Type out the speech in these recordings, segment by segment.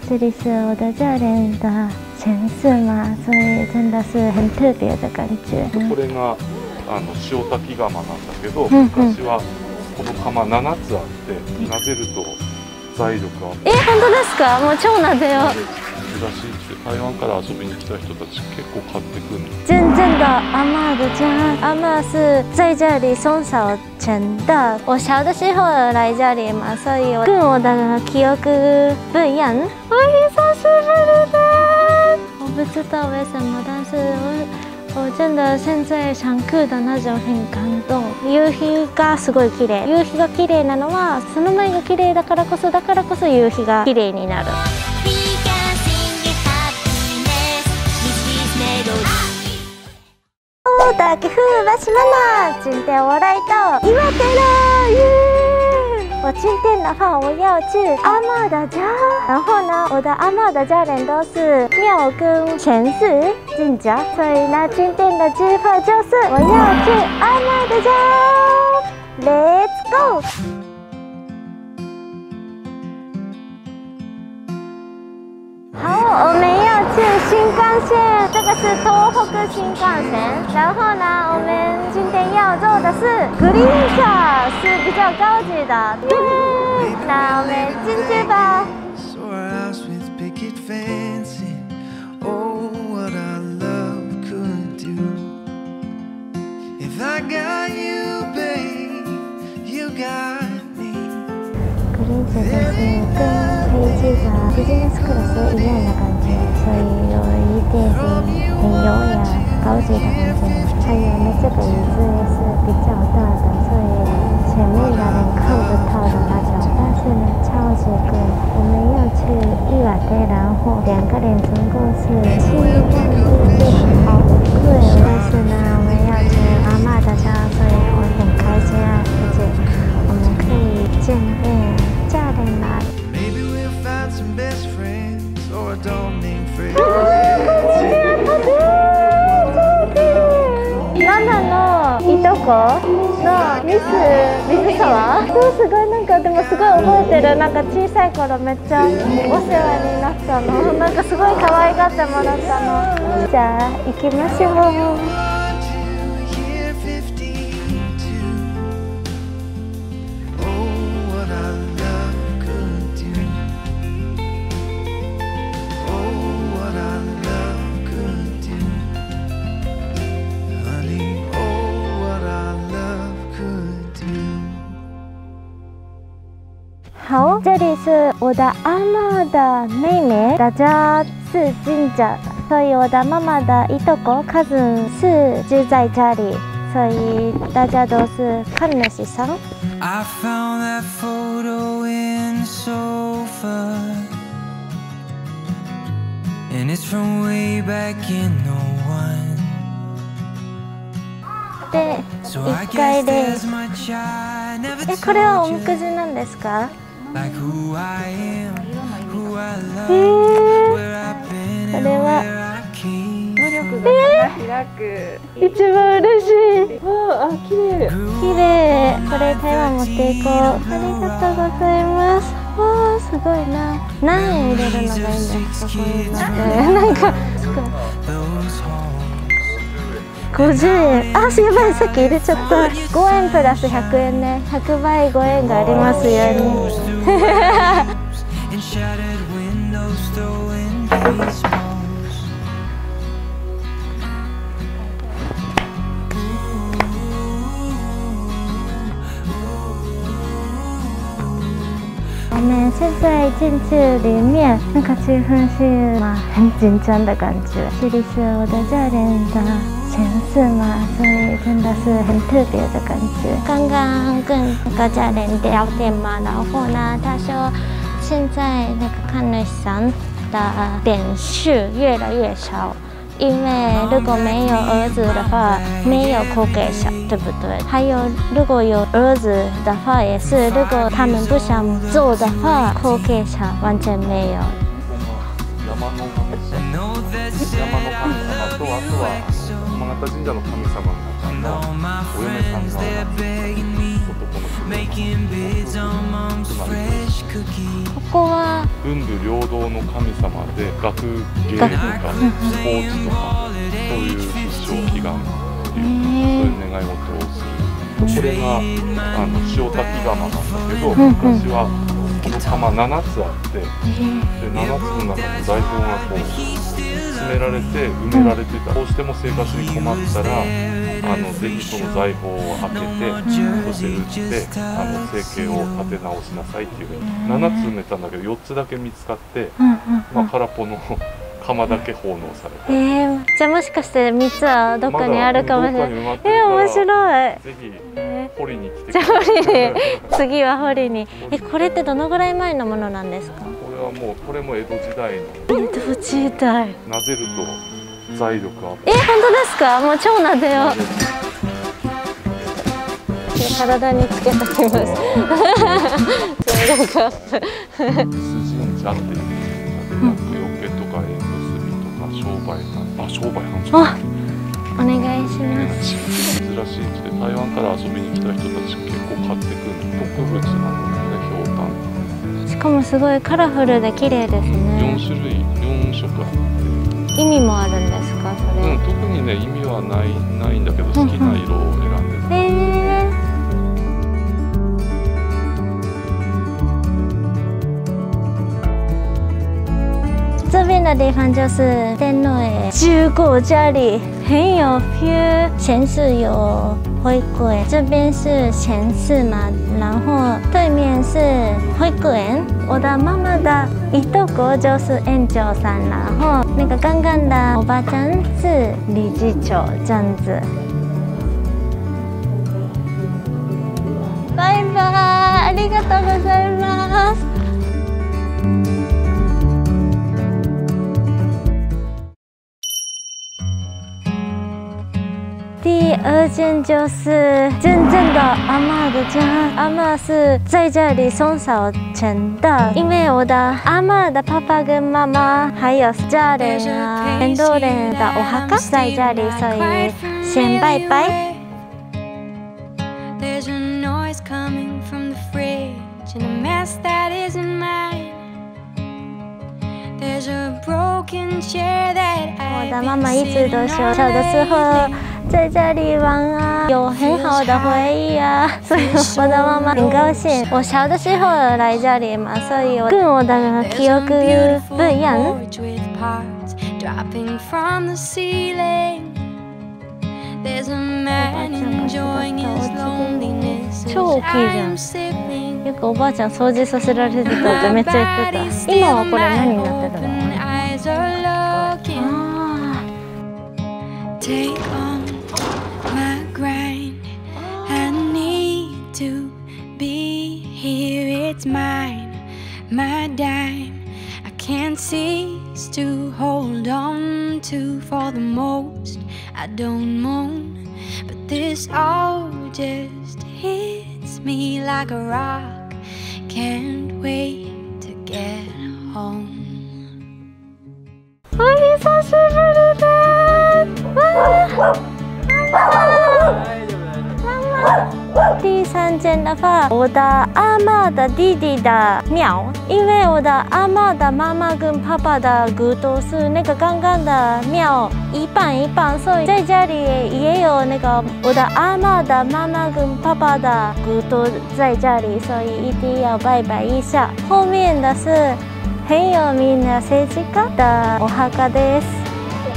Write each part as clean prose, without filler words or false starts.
这里是我的家人的前世嘛，所以真的是很特别的感觉。 これが塩炊き釜なんだけど、昔はこの釜7つあって撫でると財力が。 本当ですか？もう超撫でよう。 珍しいって台湾から遊びに来た人たち結構買ってくるの。 真正的阿嬷的家，阿嬷是在这里从小成大。我小的时候来这里嘛，所以我跟我的记憶不一樣。我久しぶり的，我不知道为什么，但是我真的现在上课的那种很感動。夕日がすごい綺麗。夕日が綺麗なのはその前が綺麗だからこそ夕日が綺麗になる。大岐阜巴士妈妈，今天我来到岩手了耶！我今天的话，我要去阿嬷的家，然后呢，我的阿嬷的家人都是庙跟前世进家，所以呢，今天的计划就是我要去阿嬷的家。Let's go！ 好，我们要去新幹線，这个是東北新幹線。然后呢，我们今天要坐的是グリーン車，是比较高级的。那我们进去吧。グリーン車就是跟飞机的business class一样的感觉，所以有一点点很优雅、高级的感觉。还有呢，这个椅子也是比较大的，所以前面的人看不到的那种。但是呢，超级贵。我们要去岩手，然后2个人总共是7万日币，好贵。但是呢，我们要去阿嬷的家，所以我很开心啊，而且我们可以见面。Maybe we'll find some best friends or a dog named Fred. ママのいとこの水沢すごいなんかでもすごい覚えてる。なんか小さい頃めっちゃお世話になったの。なんかすごい可愛がってもらったの。じゃあ行きましょう。好，这里是我的阿嬷的妹妹的家，是神社，所以我的妈妈的いとこcousin是住在这里，所以大家都是神主さん。I found that photo in the sofa, and it's from way back in '01. で、1階で、これはおみくじなんですか？これは努力が開く。一番嬉しい。あ、綺麗。綺麗。これ台湾持っていこう。ありがとうございます。わあ、すごいな。何円入れるのがいいんですか？こういうのって。なんかすごい。50円。あ、やばい、さっき入れちゃった。5円プラス100円ね。100倍5円がありますように。我们现在进去里面，那个气氛是很紧张的感觉。这里是我的家人的前世嘛，所以真的是很特别的感觉。刚刚跟那个家人聊天嘛，然后呢，他说现在那个看主さん的点数越来越少。因为如果没有儿子的话，没有后継者，对不对？还有如果有儿子的话，也是如果他们不想做的话，後継者完全没有。 山の神様とあとは山形神社の神様のお嫁さんが男の人。 ここは文武両道の神様で学芸とかスポーツとかそういう必勝祈願っていうそういう願い事をする。これが塩滝釜なんだけど、昔はこの釜7つあって、で7つの中の財宝がこう詰められて埋められてた。どうしても生活に困ったらぜひその財宝を開けて、そして売って生計を立て直しなさいっていうふうに7つ埋めたんだけど4つだけ見つかって、空っぽの釜だけ奉納された。 じゃあもしかして3つはどっかにあるかもしれない。面白い。 ぜひ掘りに来てくじゃあださい。 掘りに次は掘りに。これってどのぐらい前のものなんですか？ これはもうこれも江戸時代の。 江戸時代。 撫でると財力アップ。 本当ですか？もう超撫でよう。体につけときます。財力アップ。 スジンジャっていう厄除けとか縁結びとか商売繁盛。 お願いします。 珍しいって台湾から遊びに来た人たち結構買ってくる特物なんだよね、ひょうたん。 しかもすごいカラフルで綺麗ですね。 4種類4色あって。 意味もあるんですか、それ？ 特にね意味はないんだけど、好きな色を選んでる。这边的地方就是天皇的住过家里，很有 feel。前世有回归，这边是前世嘛，然后对面是保育园。我的妈妈的いとこ就是園長さん，然后那个刚刚的おばちゃん是理事長，这样子。バイバイ、ありがとうございます。第二件就是真正的阿嬷的家，阿嬷是在这里送扫钱的，因为我的阿嬷的爸爸跟妈妈还有家人啊，很多人的お墓在这里，所以先拜拜。我的妈妈一直都说，小的时候在这里玩啊，有很好的回忆啊，所以我的妈妈很高兴。我小的时候来这里嘛，所以我跟我的記憶不一樣。超大きいじゃん。よくおばあちゃん掃除させられてたってめっちゃ言ってた。今はこれ何になってるの？Take on my grind. I need to be here. It's mine, my dime. I can't cease to hold on to for the most. I don't moan, but this all just hits me like a rock. Can't wait to get home. お久しぶりです。第三间的话，我的阿嬷的弟弟的庙，因为我的阿嬷的妈妈跟爸爸的骨头是那个刚刚的庙一半一半，所以在家里也有那个我的阿嬷的妈妈跟爸爸的骨头在这里，所以一定要拜拜一下。后面的是很有名的政治家的お墓です。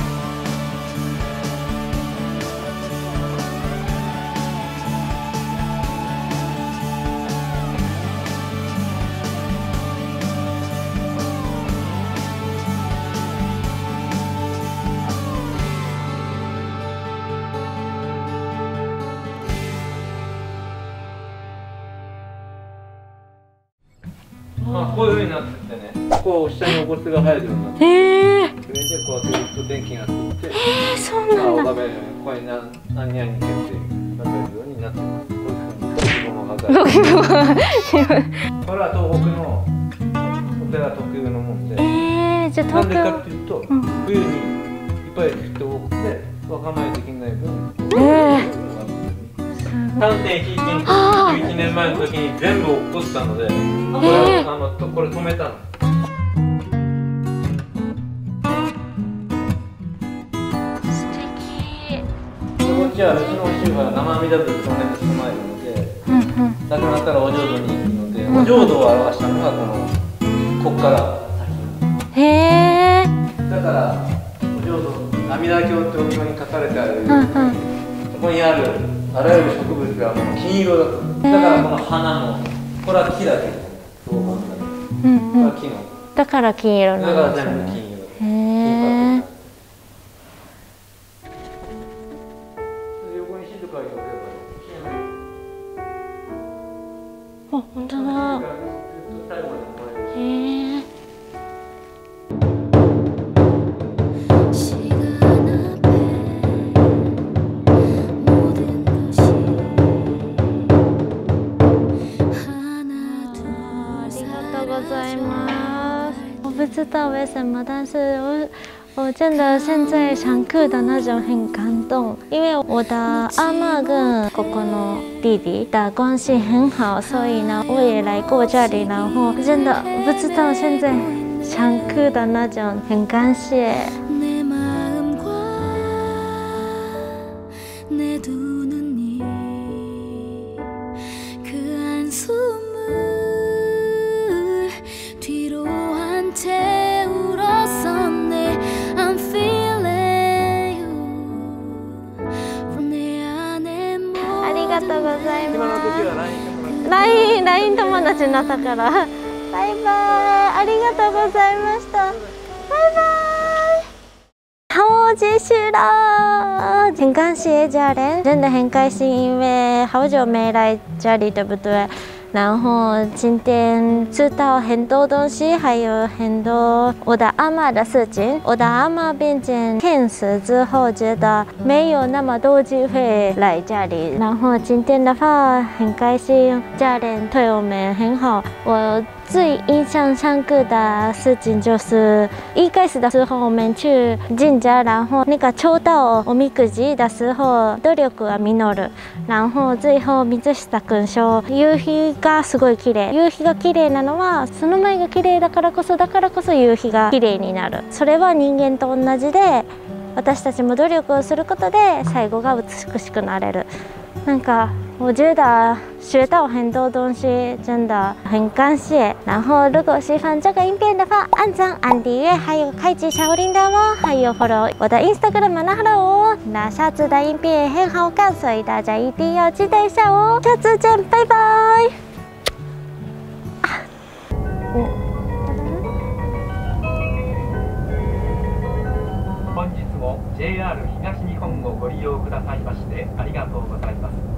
こういう風になっててね、こう下にお骨が入るようになって、それでこうやって電気がついて、 そうなんだ。 ここに何々に決定されるようになってます。こういう風にこれは東北のお寺特有のもんで、 じゃあ東京なんでかっていうと、冬にいっぱい降って多くて若米できない分、3.11 年前の時に全部落っこったので、これ止めたの。 ちはうちの宗派は生阿弥陀仏をね捕まえるので、亡くなったらお浄土に行くので、お浄土を表したのがこっから先。 へえ。 だからお浄土阿弥陀経ってお経に書かれてある、そこにあるあらゆる植物がもう金色だと。だからこの花もこれは木だけど銅板だけど、これは木の。 だから金色なんですね。 だから全部金色。 へえ。 横に静かに置けばあ、本当だ。 最後まで燃える。 へえ。我不知道为什么，但是我真的现在上课的那种很感动，因为我的阿嬷跟哥哥の弟弟的关系很好，所以呢我也来过这里，然后真的不知道现在上课的那种很感谢。ありがとうございます。LINE 友達になったから。バイバイ。ありがとうございました。バイバイ。好继续了，很感谢家人，真的很开心，因为好久没来这里，对不对？然后今天知道很多东西，还有很多我的阿嬷的事情。我的阿嬷变成天使之后，觉得没有那么多机会来这里。然后今天的话很开心，家人对我们很好。我最印象深刻的事情就是一开始的时候我们去神社，然后那个抽到おみくじ的时候努力は実る。然后最後水下君賞、夕日がすごい綺麗。夕日が綺麗なのはその前が綺麗だからこそ夕日が綺麗になる。それは人間と同じで、私たちも努力をすることで最後が美しくなれる。なんか我觉得学到很多东西，真的很感谢。然后如果喜欢这个影片的话，按赞、按订阅，还有开启小铃铛哦，还有 follow 我的 Instagram 拿好了哦。那下次的影片很好看，所以大家一定要期待一下哦。下次见，拜拜。 本日も JR 東日本をご利用くださいましてありがとうございます。